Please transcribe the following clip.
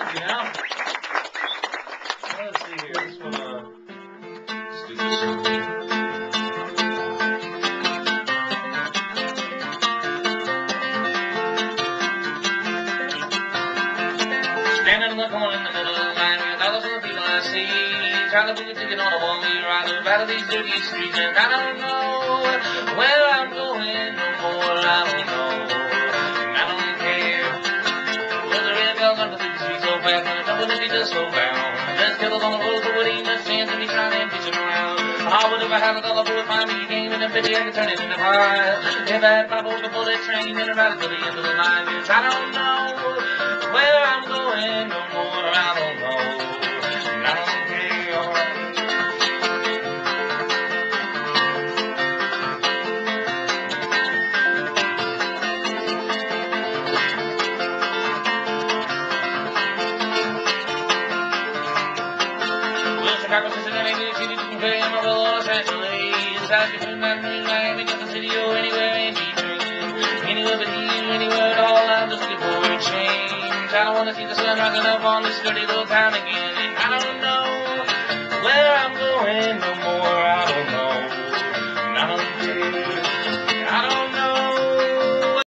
you know. Let's see here. This one, let's do this one. Standing in the corner in the middle of the night with thousands of people I see, trying to put a ticket on a one-way ride to the back of these dirty streets, and I don't know where I'm going no more. I don't know. I don't care. Well, the red bells under the street so fast, and the trouble is just so bound. There's killers on the road, but what ain't much chance to be trying to pitch around. I would if I had $1 for a fine me game in a pity I could turn it into pie. If I had my boat before that train, then I'd to the end of the line. Yes, I don't know where I'm going no more. I don't know. I don't care. Chicago, Cincinnati, New York City, Dubai, Amarillo, Los Angeles, Saskatoon, Miami, Kansas City, or anywhere in between. Anywhere but here, anywhere at all, I'm just looking for a change. I don't want to see the sun rising up on this dirty little town again. I don't know where I'm going no